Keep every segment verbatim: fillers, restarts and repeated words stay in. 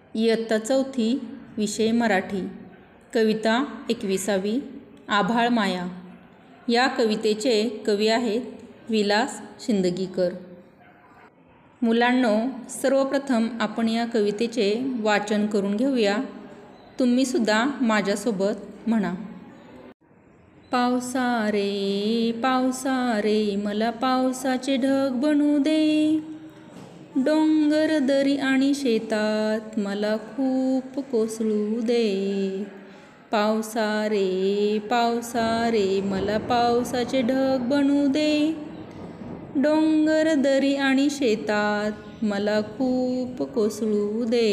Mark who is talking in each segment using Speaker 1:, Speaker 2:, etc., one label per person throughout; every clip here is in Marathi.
Speaker 1: इयत्ता चौथी, विषय मराठी. कविता एकविसावी, आभाळ माया. या कवितेचे कवी आहेत विलास शिंदगीकर. मुलांनो, सर्वप्रथम आपण या कवितेचे वाचन करून घेऊया. तुम्हीसुद्धा माझ्यासोबत म्हणा. पावसा रे पावसा रे मला पावसाचे ढग बनू दे. डोंगर दरी आणि शेतात मला खूप कोसळू दे. पावसा रे पावसा रे मला पावसाचे ढग बनू दे. डोंगर दरी आणि शेतात मला खूप कोसळू दे.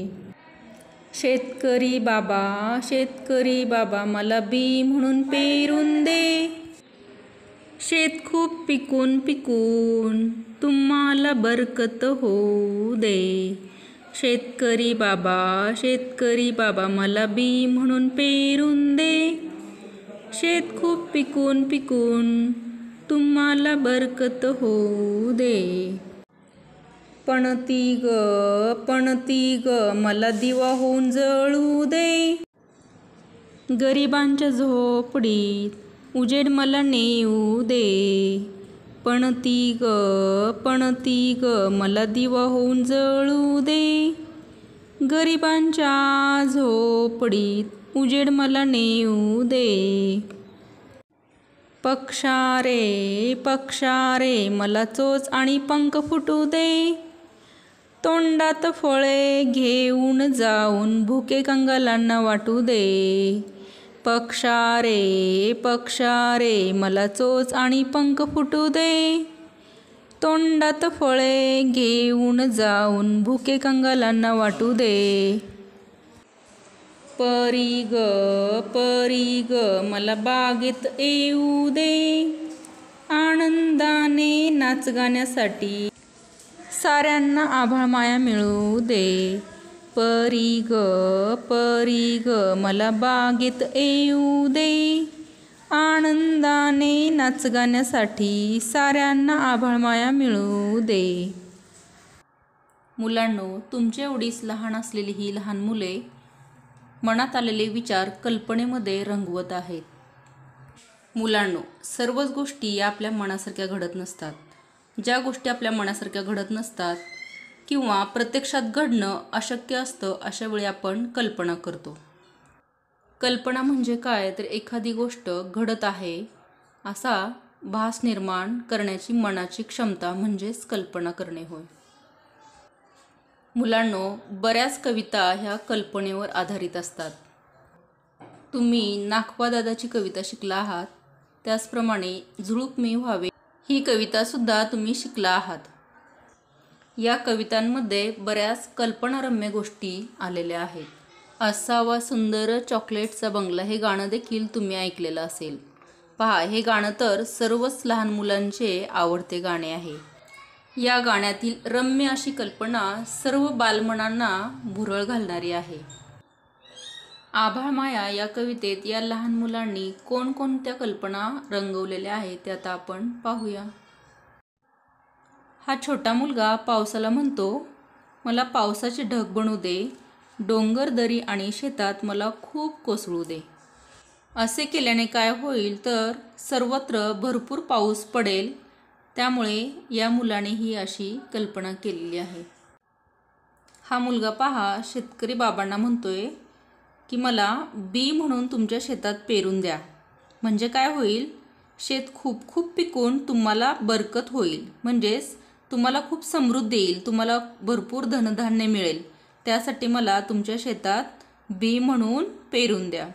Speaker 1: शेतकरी बाबा शेतकरी बाबा मला बी म्हणून पेरून दे. शेत खूप पिकून पिकून तुम्हाला बरकत होऊ दे. शेतकरी बाबा शेतकरी बाबा मला बी म्हणून पेरून दे. शेत खूप पिकून पिकून तुम्हाला बरकत होऊ दे. पणती ग पणती ग मला दिवा होऊन जळू दे. गरिबांच्या झोपडीत उजेड मला नेऊ दे. पणती ग पणती ग मला दिवा होऊन जळू दे. गरिबांच्या झोपडीत उजेड मला नेऊ दे. पक्षा रे पक्षा रे मला चोच आणि पंख फुटू दे. तोंडात फळे घेऊन जाऊन भुके कंगालांना वाटू दे. पक्षा रे पक्षा रे मला चोच आणि पंख फुटू दे. तोंडात फळे घेऊन जाऊन भुके कंगालांना वाटू दे. परी ग परी ग मला बागेत येऊ दे. आनंदाने नाच गाण्यासाठी साऱ्यांना आभाळ माया मिळू दे. परी ग परी ग मला बागेत येऊ दे. आनंदाने नाच गाण्यासाठी साऱ्यांना आभाळ माया मिळू दे. मुलांनो, तुमच्या एवढीच लहान असलेली ही लहान मुले मनात आलेले विचार कल्पनेमध्ये रंगवत आहेत. मुलांनो, सर्वच गोष्टी या आपल्या मनासारख्या घडत नसतात. ज्या गोष्टी आपल्या मनासारख्या घडत नसतात किंवा प्रत्यक्षात घडणं अशक्य असतं, अशा वेळी आपण कल्पना करतो. कल्पना म्हणजे काय तर एखादी गोष्ट घडत आहे असा भास निर्माण करण्याची मनाची क्षमता म्हणजेच कल्पना करणे होय. मुलांनो, बऱ्याच कविता ह्या कल्पनेवर आधारित असतात. तुम्ही नाखवा दादाची कविता शिकला आहात, त्याचप्रमाणे झुळूक मी व्हावे ही कवितासुद्धा तुम्ही शिकला आहात. या कवितांमध्ये बऱ्याच कल्पनारम्य गोष्टी आलेल्या आहेत. असावा सुंदर चॉकलेटचा बंगला हे गाणं देखील तुम्ही ऐकलेलं असेल. पहा, हे गाणं तर सर्वच लहान मुलांचे आवडते गाणे आहे. या गाण्यातील रम्य अशी कल्पना सर्व बालमनांना भुरळ घालणारी आहे. आभाळ माया या कवितेत या लहान मुलांनी कोणकोणत्या कल्पना रंगवलेल्या आहेत ते आता आपण पाहूया. हा छोटा मुलगा पावसाला म्हणतो, मला पावसाचे ढग बनू दे. डोंगर दरी आणि शेतात मला खूप कोसळू दे. असे केल्याने काय होईल तर सर्वत्र भरपूर पाऊस पडेल. त्यामुळे या मुलाने ही अशी कल्पना केलेली आहे. हा मुलगा पहा शेतकरी बाबांना म्हणतोय की मला बी म्हणून तुमच्या शेतात पेरून द्या. म्हणजे काय होईल, शेत खूप खूप पिकून तुम्हाला बरकत होईल. म्हणजेच तुम्हाला खूप समृद्धी येईल, तुम्हाला भरपूर धनधान्य मिळेल. त्यासाठी मला तुमच्या शेतात बी म्हणून पेरून द्या.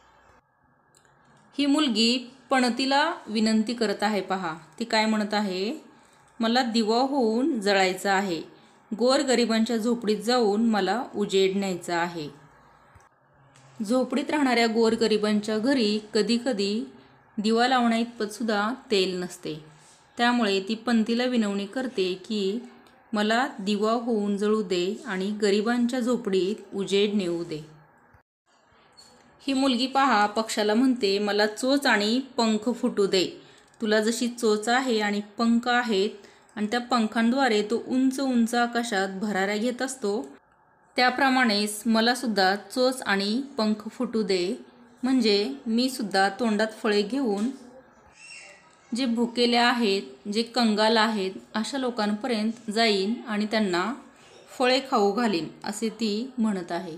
Speaker 1: ही मुलगी पणतीला विनंती करत आहे. पहा, ती काय म्हणत आहे, मला दिवा होऊन जळायचं आहे. गोरगरिबांच्या झोपडीत जाऊन मला उजेड न्यायचा आहे. झोपडीत राहणाऱ्या गोरगरिबांच्या घरी कधी कधी दिवा लावण्या इतपतसुद्धा तेल नसते. त्यामुळे ती पणतीला विनवणी करते की मला दिवा होऊन जळू दे आणि गरिबांच्या झोपडीत उजेड नेऊ दे. ही मुलगी पहा पक्षाला म्हणते, मला चोच आणि पंख फुटू दे. तुला जशी चोच आहे आणि पंख आहेत आणि त्या पंखांद्वारे तो उंच उंच आकाशात भराऱ्या घेत असतो, त्याप्रमाणेच मला सुद्धा चोच आणि पंख फुटू दे, म्हणजे मी सुद्धा तोंडात फळे घेऊन जे भुकेले आहेत, जे कंगाल आहेत, अशा लोकांपर्यंत जाईन आणि त्यांना फळे खाऊ घालीन, असे ती म्हणत आहे.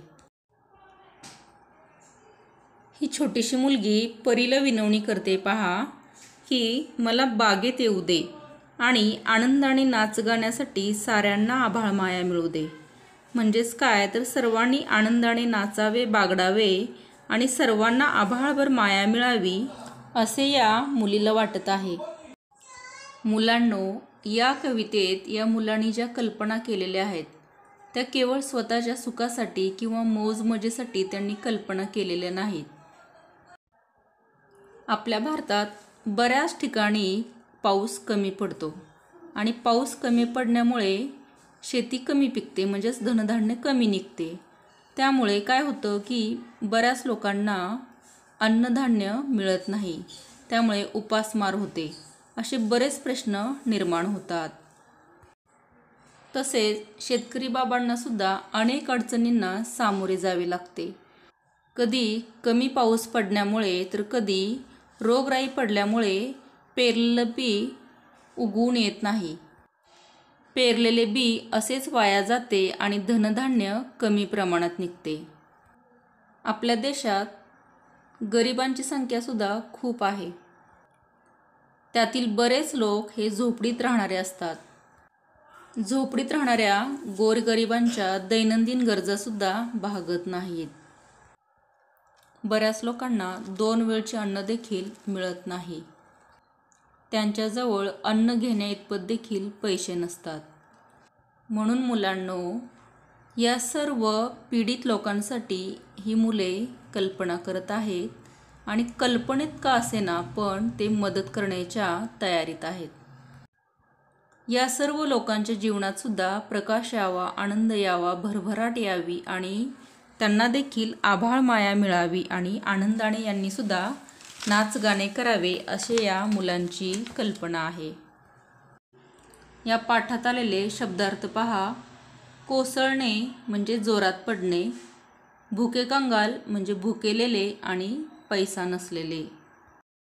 Speaker 1: ही छोटीशी मुलगी परीला विनवणी करते पहा, की मला बागेत येऊ दे आणि आनंदाने नाच गाण्यासाठी साऱ्यांना आभाळ माया मिळू दे. म्हणजेच काय तर सर्वांनी आनंदाने नाचावे, बागडावे आणि सर्वांना आभाळभर माया मिळावी, असे या मुलीला वाटत आहे. मुलांनो, या कवितेत या मुलांनी ज्या कल्पना केलेल्या आहेत त्या केवळ स्वतःच्या सुखासाठी किंवा मौजमजेसाठी त्यांनी कल्पना केलेल्या नाहीत. आपल्या भारतात बऱ्याच ठिकाणी पाऊस कमी पडतो आणि पाऊस कमी पडण्यामुळे शेती कमी पिकते, म्हणजेच धनधान्य कमी निघते. त्यामुळे काय होतं की बऱ्याच लोकांना अन्नधान्य मिळत नाही, त्यामुळे उपासमार होते, असे बरेच प्रश्न निर्माण होतात. तसेच शेतकरी बाबांना सुद्धा अनेक अडचणींना सामोरे जावे लागते. कधी कमी पाऊस पडण्यामुळे तर कधी रोगराई पडल्यामुळे पेरलेलं बी उगवून येत नाही. पेरलेले बी असेच वाया जाते आणि धनधान्य कमी प्रमाणात निघते. आपल्या देशात गरिबांची संख्या सुद्धा खूप आहे. त्यातील बरेच लोक हे झोपडीत राहणारे असतात. झोपडीत राहणाऱ्या गोरगरिबांच्या दैनंदिन गरजासुद्धा भागत नाहीत. बऱ्याच लोकांना दोन वेळचे अन्न देखील मिळत नाही. त्यांच्याजवळ अन्न घेण्या इतपत देखील पैसे नसतात. म्हणून मुलांनो, या सर्व पीडित लोकांसाठी ही मुले कल्पना करत आहेत आणि कल्पनेत का असेना पण ते मदत करण्याच्या तयारीत आहेत. या सर्व लोकांच्या जीवनात सुद्धा प्रकाश यावा, आनंद यावा, भरभराट यावी आणि त्यांना देखील आभाळ माया मिळावी आणि आनंदाने यांनी सुद्धा नाच गाणे करावे, असे या मुलांची कल्पना आहे. या पाठात आलेले शब्दार्थ पहा. कोसळणे म्हणजे जोरात पडणे, भुके कंगाल म्हणजे भुकेलेले आणि पैसा नसलेले.